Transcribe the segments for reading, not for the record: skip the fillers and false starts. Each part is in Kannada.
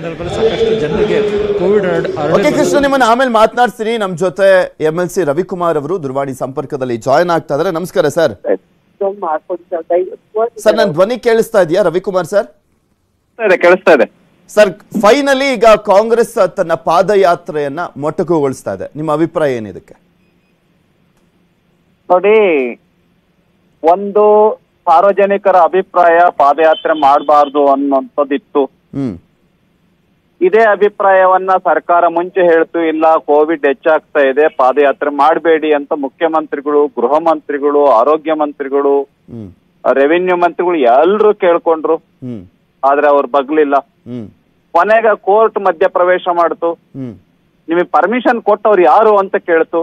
ಸಂದರ್ಭದಲ್ಲಿ ಸಾಕಷ್ಟು ಜನರಿಗೆ ಕೋವಿಡ್ ಓಕೆ ಕೃಷ್ಣ, ನಿಮ್ಮನ್ನ ಆಮೇಲೆ ಮಾತನಾಡ್ತೀನಿ. ನಮ್ಮ ಜೊತೆ MLC ರವಿಕುಮಾರ್ ಅವರು ದೂರವಾಣಿ ಸಂಪರ್ಕದಲ್ಲಿ ಜಾಯ್ನ್ ಆಗ್ತಾ ಇದ್ದಾರೆ. ನಮಸ್ಕಾರ ಸರ್. ಸರ್, ನನ್ನ ಧ್ವನಿ ಕೇಳಿಸ್ತಾ ಇದೆಯಾ ರವಿಕುಮಾರ್ ಸರ್? ಕೇಳಿಸ್ತಾ ಇದೆ ಸರ್. ಫೈನಲಿ ಈಗ ಕಾಂಗ್ರೆಸ್ ತನ್ನ ಪಾದಯಾತ್ರೆಯನ್ನ ಮೊಟಕುಗೊಳಿಸ್ತಾ ಇದೆ. ನಿಮ್ಮ ಅಭಿಪ್ರಾಯ ಏನಿದಕ್ಕೆ? ನೋಡಿ, ಒಂದು ಸಾರ್ವಜನಿಕರ ಅಭಿಪ್ರಾಯ ಪಾದಯಾತ್ರೆ ಮಾಡಬಾರ್ದು ಅನ್ನೋಂಥದ್ದಿತ್ತು. ಇದೇ ಅಭಿಪ್ರಾಯವನ್ನ ಸರ್ಕಾರ ಮುಂಚೆ ಹೇಳ್ತು, ಇಲ್ಲ ಕೋವಿಡ್ ಹೆಚ್ಚಾಗ್ತಾ ಇದೆ, ಪಾದಯಾತ್ರೆ ಮಾಡಬೇಡಿ ಅಂತ ಮುಖ್ಯಮಂತ್ರಿಗಳು, ಗೃಹ ಮಂತ್ರಿಗಳು, ಆರೋಗ್ಯ ಮಂತ್ರಿಗಳು, ರೆವಿನ್ಯೂ ಮಂತ್ರಿಗಳು ಎಲ್ರು ಕೇಳ್ಕೊಂಡ್ರು. ಆದ್ರೆ ಅವ್ರು ಬಗ್ಲಿಲ್ಲ. ಕೊನೆಗೆ ಕೋರ್ಟ್ ಮಧ್ಯ ಪ್ರವೇಶ ಮಾಡ್ತು. ನಿಮಗೆ ಪರ್ಮಿಷನ್ ಕೊಟ್ಟವ್ರು ಯಾರು ಅಂತ ಕೇಳ್ತು.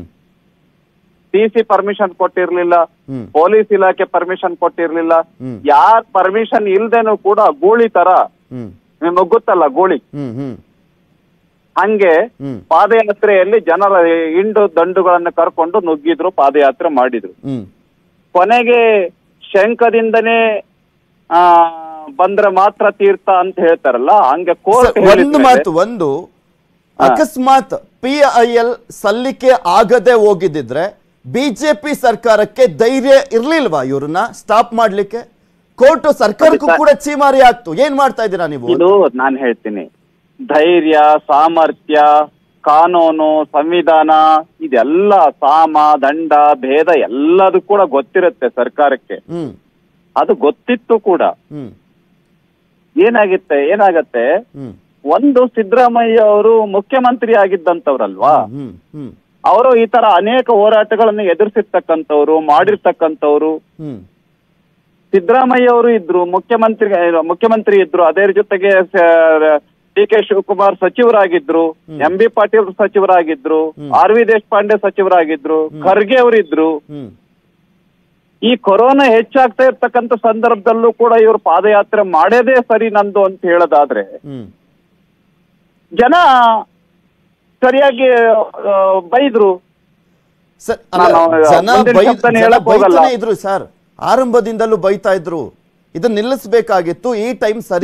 ಸಿ ಪರ್ಮಿಷನ್ ಕೊಟ್ಟಿರ್ಲಿಲ್ಲ, ಪೊಲೀಸ್ ಇಲಾಖೆ ಪರ್ಮಿಷನ್ ಕೊಟ್ಟಿರ್ಲಿಲ್ಲ. ಯಾರ್ ಪರ್ಮಿಷನ್ ಇಲ್ದೇನು ಕೂಡ ಗೂಳಿ ತರ, ನಿಮಗ್ ಗೊತ್ತಲ್ಲ ಗೂಳಿ, ಹಂಗೆ ಪಾದಯಾತ್ರೆಯಲ್ಲಿ ಜನರ ಹಿಂಡು ದಂಡುಗಳನ್ನ ಕರ್ಕೊಂಡು ನುಗ್ಗಿದ್ರು, ಪಾದಯಾತ್ರೆ ಮಾಡಿದ್ರು. ಕೊನೆಗೆ ಶಂಕದಿಂದನೇ ಬಂದ್ರೆ ಮಾತ್ರ ತೀರ್ಥ ಅಂತ ಹೇಳ್ತಾರಲ್ಲ, ಹಂಗೆ ಕೋರ್ಟ್ ಒಂದು ಅಕಸ್ಮಾತ್ PIL ಸಲ್ಲಿಕೆ ಆಗದೆ ಹೋಗಿದ್ದಿದ್ರೆ ಬಿಜೆಪಿ ಸರ್ಕಾರಕ್ಕೆ ಧೈರ್ಯ ಇರ್ಲಿಲ್ವಾ ಇವ್ರನ್ನ ಸ್ಟಾಪ್ ಮಾಡ್ಲಿಕ್ಕೆ? ಕೋರ್ಟ್ ಸರ್ಕಾರಕ್ಕೂ ಕೂಡ ಚೀಮಾರಿ ಆಗ್ತು. ಏನ್ ಮಾಡ್ತಾ ಇದ್ದೀರಾ ನೀವು? ಇದು ನಾನು ಹೇಳ್ತೀನಿ, ಧೈರ್ಯ, ಸಾಮರ್ಥ್ಯ, ಕಾನೂನು, ಸಂವಿಧಾನ, ಇದೆಲ್ಲ ಸಾಮ ದಂಡ ಭೇದ ಎಲ್ಲದೂ ಕೂಡ ಗೊತ್ತಿರುತ್ತೆ ಸರ್ಕಾರಕ್ಕೆ. ಅದು ಗೊತ್ತಿತ್ತು ಕೂಡ. ಏನಾಗತ್ತೆ, ಒಂದು ಸಿದ್ದರಾಮಯ್ಯ ಅವರು ಮುಖ್ಯಮಂತ್ರಿ ಆಗಿದ್ದಂತವ್ರಲ್ವಾ, ಅವರು ಈ ತರ ಅನೇಕ ಹೋರಾಟಗಳನ್ನು ಎದುರಿಸಿರ್ತಕ್ಕಂಥವ್ರು, ಮಾಡಿರ್ತಕ್ಕಂಥವ್ರು. ಸಿದ್ದರಾಮಯ್ಯ ಅವರು ಇದ್ರು, ಮುಖ್ಯಮಂತ್ರಿ ಇದ್ರು, ಅದೇ ಜೊತೆಗೆ DK Shivakumar ಸಚಿವರಾಗಿದ್ರು, MB Patil ಸಚಿವರಾಗಿದ್ರು, RV Deshpande ಸಚಿವರಾಗಿದ್ರು, Kharge ಅವರಿದ್ರು. ಈ ಕೊರೋನಾ ಹೆಚ್ಚಾಗ್ತಾ ಇರ್ತಕ್ಕಂಥ ಸಂದರ್ಭದಲ್ಲೂ ಕೂಡ ಇವರು ಪಾದಯಾತ್ರೆ ಮಾಡೋದೇ ಸರಿ ನಂದು ಅಂತ ಹೇಳೋದಾದ್ರೆ ಜನ ಸರಿಯಾಗಿ ಬೈದ್ರು. ಇದ್ರು ಸರ್, ಆರಂಭದಿಂದಲೂ ಬೈತಾ ಇದ್ರು. ಇದನ್ನ ನಿಲ್ಲಿಸಬೇಕಾಗಿತ್ತು. ಈ ಟೈಮ್ ಸರಿ.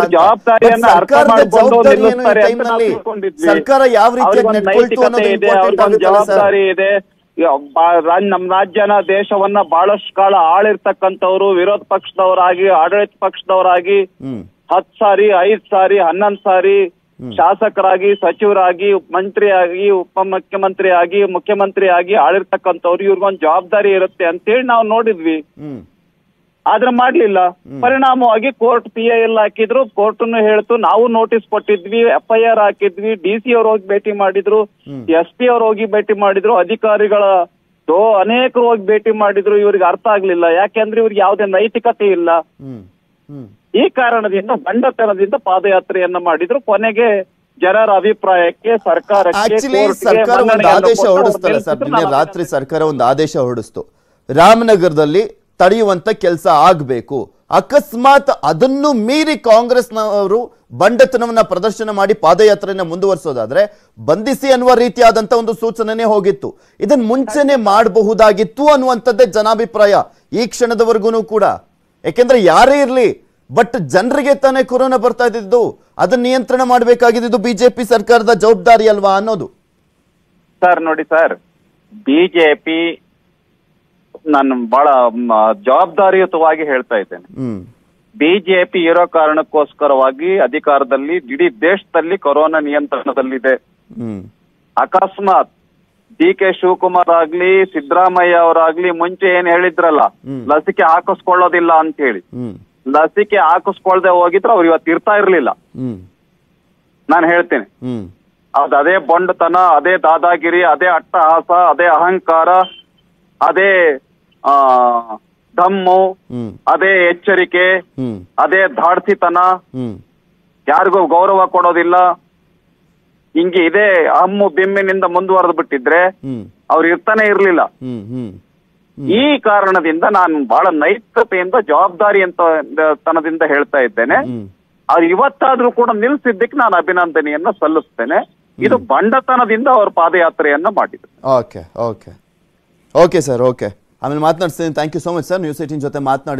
ಸರ್ಕಾರ ಯಾವ ರೀತಿ ಜವಾಬ್ದಾರಿ ಇದೆ. ನಮ್ ರಾಜ್ಯನ ದೇಶವನ್ನ ಬಹಳಷ್ಟು ಕಾಲ ಆಳಿರ್ತಕ್ಕಂಥವ್ರು, ವಿರೋಧ ಪಕ್ಷದವರಾಗಿ, ಆಡಳಿತ ಪಕ್ಷದವರಾಗಿ 10 ಸಾರಿ, 5 ಸಾರಿ, 11 ಸಾರಿ ಶಾಸಕರಾಗಿ, ಸಚಿವರಾಗಿ, ಮಂತ್ರಿಯಾಗಿ, ಉಪಮುಖ್ಯಮಂತ್ರಿ ಆಗಿ, ಮುಖ್ಯಮಂತ್ರಿ ಆಗಿ ಆಳಿರ್ತಕ್ಕಂಥವ್ರು. ಇವ್ರಿಗೊಂದು ಜವಾಬ್ದಾರಿ ಇರುತ್ತೆ ಅಂತೇಳಿ ನಾವು ನೋಡಿದ್ವಿ. ಆದ್ರೆ ಮಾಡ್ಲಿಲ್ಲ. ಪರಿಣಾಮವಾಗಿ ಕೋರ್ಟ್ PIL ಹಾಕಿದ್ರು, ಕೋರ್ಟ್ ಹೇಳ್ತು, ನಾವು ನೋಟಿಸ್ ಕೊಟ್ಟಿದ್ವಿ, FIR ಹಾಕಿದ್ವಿ, DC ಅವ್ರು ಹೋಗಿ ಭೇಟಿ ಮಾಡಿದ್ರು, SP ಅವ್ರು ಹೋಗಿ ಭೇಟಿ ಮಾಡಿದ್ರು, ಅಧಿಕಾರಿಗಳ ಅನೇಕರು ಹೋಗಿ ಭೇಟಿ ಮಾಡಿದ್ರು. ಇವ್ರಿಗೆ ಅರ್ಥ ಆಗ್ಲಿಲ್ಲ. ಯಾಕೆಂದ್ರೆ ಇವ್ರಿಗೆ ಯಾವುದೇ ನೈತಿಕತೆ ಇಲ್ಲ. ಈ ಕಾರಣದಿಂದ ಬಂಡತನದಿಂದ ಪಾದಯಾತ್ರೆಯನ್ನ ಮಾಡಿದ್ರು. ಕೊನೆಗೆ ಜನರ ಅಭಿಪ್ರಾಯಕ್ಕೆ ಸರ್ಕಾರಕ್ಕೆ ಆದೇಶ ಹೊರಡಿಸ್ತಲ್ಲ ಸರ್. ನಿನ್ನೆ ರಾತ್ರಿ ಸರ್ಕಾರ ಒಂದು ಆದೇಶ ಹೊರಡಿಸ್ತು, ರಾಮನಗರದಲ್ಲಿ ತಡೆಯುವಂತ ಕೆಲಸ ಆಗ್ಬೇಕು. ಅಕಸ್ಮಾತ್ ಅದನ್ನು ಮೀರಿ ಕಾಂಗ್ರೆಸ್ನವರು ಬಂಡತನವನ್ನ ಪ್ರದರ್ಶನ ಮಾಡಿ ಪಾದಯಾತ್ರೆಯನ್ನ ಮುಂದುವರಿಸೋದಾದ್ರೆ ಬಂಧಿಸಿ ಅನ್ನುವ ರೀತಿಯಾದಂತ ಒಂದು ಸೂಚನೆ ಹೋಗಿತ್ತು. ಇದನ್ನ ಮುಂಚೆನೆ ಮಾಡಬಹುದಾಗಿತ್ತು ಅನ್ನುವಂಥದ್ದೇ ಜನಾಭಿಪ್ರಾಯ ಈ ಕ್ಷಣದವರೆಗೂ ಕೂಡ. ಯಾಕೆಂದ್ರೆ ಯಾರೇ ಇರ್ಲಿ, ಬಟ್ ಜನರಿಗೆ ತಾನೇ ಕೊರೋನಾ ಬರ್ತಾ ಇದ್ದಿದ್ದು, ಅದನ್ನ ನಿಯಂತ್ರಣ ಮಾಡಬೇಕಾಗಿದ್ದು ಬಿಜೆಪಿ ಸರ್ಕಾರದ ಜವಾಬ್ದಾರಿ ಅಲ್ವಾ ಅನ್ನೋದು. ಸರ್ ನೋಡಿ ಸರ್, ಬಿಜೆಪಿ ನಾನು ಬಹಳ ಜವಾಬ್ದಾರಿಯುತವಾಗಿ ಹೇಳ್ತಾ ಇದ್ದೇನೆ. ಬಿಜೆಪಿ ಇರೋ ಕಾರಣಕ್ಕೋಸ್ಕರವಾಗಿ ಅಧಿಕಾರದಲ್ಲಿ, ಇಡೀ ದೇಶದಲ್ಲಿ ಕೊರೋನಾ ನಿಯಂತ್ರಣದಲ್ಲಿದೆ. ಅಕಸ್ಮಾತ್ DK ಶಿವಕುಮಾರ್ ಆಗ್ಲಿ, ಸಿದ್ದರಾಮಯ್ಯ ಅವರಾಗ್ಲಿ ಮುಂಚೆ ಏನ್ ಹೇಳಿದ್ರಲ್ಲ, ಲಸಿಕೆ ಹಾಕಿಸ್ಕೊಳ್ಳೋದಿಲ್ಲ ಅಂತ ಹೇಳಿ, ಲಸಿಕೆ ಹಾಕಿಸ್ಕೊಳ್ದೆ ಹೋಗಿದ್ರೆ ಅವ್ರು ಇವತ್ತು ಇರ್ತಾ ಇರ್ಲಿಲ್ಲ. ನಾನು ಹೇಳ್ತೀನಿ, ಅದೇ ಬಂಡತನ, ಅದೇ ದಾದಾಗಿರಿ, ಅದೇ ಅಟ್ಟಹಾಸ, ಅದೇ ಅಹಂಕಾರ, ಅದೇ ದಮ್ಮು, ಅದೇ ಎಚ್ಚರಿಕೆ, ಅದೇ ಧಾಡ್ಸಿತನ, ಯಾರಿಗೂ ಗೌರವ ಕೊಡೋದಿಲ್ಲ, ಹಿಂಗೆ ಇದೇ ಹಮ್ಮು ಬಿಮ್ಮಿನಿಂದ ಮುಂದುವರೆದು ಬಿಟ್ಟಿದ್ರೆ ಅವ್ರು ಇರ್ತಾನೆ ಇರ್ಲಿಲ್ಲ. ಈ ಕಾರಣದಿಂದ ನಾನು ಬಹಳ ನೈತಿಕತೆಯಿಂದ, ಜವಾಬ್ದಾರಿ ಅಂತ ತನದಿಂದ ಹೇಳ್ತಾ ಇದ್ದೇನೆ. ಅವ್ರು ಇವತ್ತಾದ್ರೂ ಕೂಡ ನಿಲ್ಸಿದ್ದಕ್ಕೆ ನಾನು ಅಭಿನಂದನೆಯನ್ನ ಸಲ್ಲಿಸ್ತೇನೆ. ಇದು ಬಂಡತನದಿಂದ ಅವ್ರ ಪಾದಯಾತ್ರೆಯನ್ನ ಮಾಡಿದ್ರು. Okay okay okay sir, okay. ಆಮೇಲೆ ಮಾತನಾಡ್ತೀನಿ. Thank you so much sir. News 18 ಜೊತೆ ಮಾತನಾಡಿ